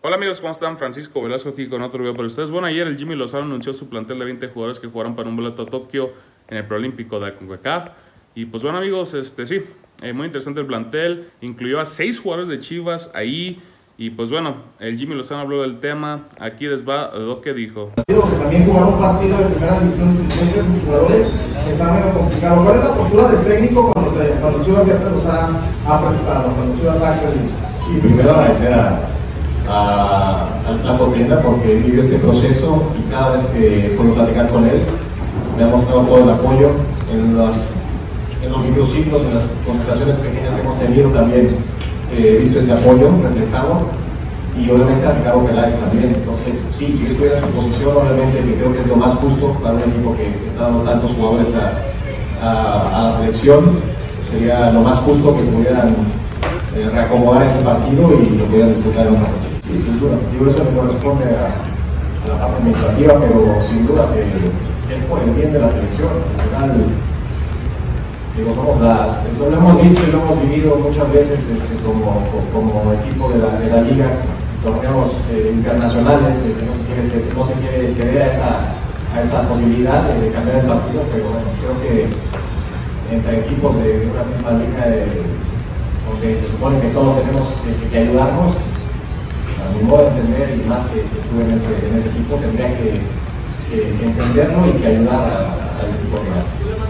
Hola amigos, ¿cómo están? Francisco Velasco aquí con otro video para ustedes. Bueno, ayer el Jimmy Lozano anunció su plantel de 20 jugadores que jugarán para un boleto a Tokio en el Preolímpico de CONCACAF. Y pues bueno amigos, muy interesante el plantel. Incluyó a 6 jugadores de Chivas ahí. Y pues bueno, el Jimmy Lozano habló del tema. Aquí les va lo que dijo. También jugar un partido de primera división sin sus jugadores está medio complicado. ¿Cuál es la postura del técnico cuando Chivas ya te los ha prestado, cuando Chivas ha accedido? Sí, primero agradecer al Flaco Tienda porque vivió este proceso y cada vez que puedo platicar con él me ha mostrado todo el apoyo en los microciclos, en las concentraciones pequeñas que hemos tenido también he visto ese apoyo reflejado y obviamente a Ricardo Peláez también. Entonces sí, si yo estuviera en su posición, obviamente que creo que es lo más justo para un equipo que está dando tantos jugadores a la selección, sería lo más justo que pudieran reacomodar ese partido y lo pudieran disputar en otra noche. Sí, sin duda, yo eso me corresponde a la parte administrativa, pero sin duda que es por el bien de la selección. En general, digo, lo hemos visto y lo hemos vivido muchas veces como equipo de la liga, torneos internacionales, que no se quiere ceder a esa posibilidad de cambiar el partido, pero bueno, creo que entre equipos de una misma liga, donde se supone que todos tenemos que ayudarnos, a mi modo de entender, y más que estuve en ese equipo, tendría que entenderlo y que ayudar al equipo rival.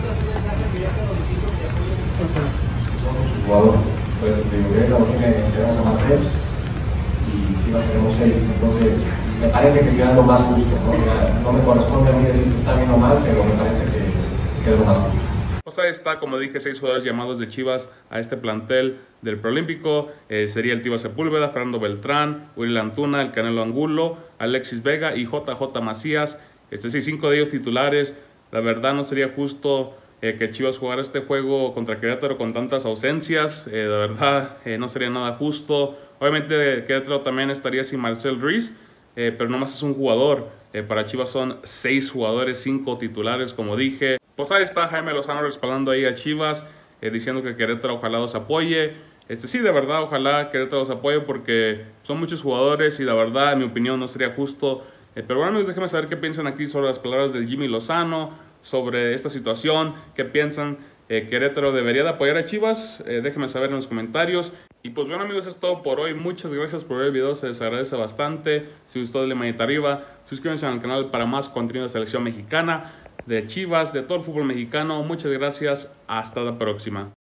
Son muchos jugadores, pues tenemos a Marcel y Chivas tenemos 6, entonces me parece que será lo más justo, ¿no? No me corresponde a mí decir si está bien o mal, pero me parece que es lo más justo. Pues ahí está, como dije, 6 jugadores llamados de Chivas a este plantel del Preolímpico. Sería el Tiva Sepúlveda, Fernando Beltrán, Uriel Antuna, el Canelo Angulo, Alexis Vega y JJ Macías. 5 de ellos titulares. La verdad no sería justo que Chivas jugara este juego contra Querétaro con tantas ausencias. De verdad no sería nada justo. Obviamente Querétaro también estaría sin Marcel Ruiz, pero nomás es un jugador. Para Chivas son 6 jugadores, 5 titulares, como dije. Pues ahí está Jaime Lozano respaldando ahí a Chivas, diciendo que Querétaro ojalá los apoye. Sí, de verdad, ojalá Querétaro los apoye porque son muchos jugadores y la verdad, en mi opinión, no sería justo. Pero bueno, amigos, déjenme saber qué piensan aquí sobre las palabras del Jimmy Lozano, sobre esta situación, qué piensan. Querétaro debería de apoyar a Chivas, déjenme saber en los comentarios. Y pues bueno amigos, es todo por hoy. Muchas gracias por ver el video, se les agradece bastante. Si gustó, denle manita arriba, suscríbanse al canal para más contenido de selección mexicana, de Chivas, de todo el fútbol mexicano. Muchas gracias, hasta la próxima.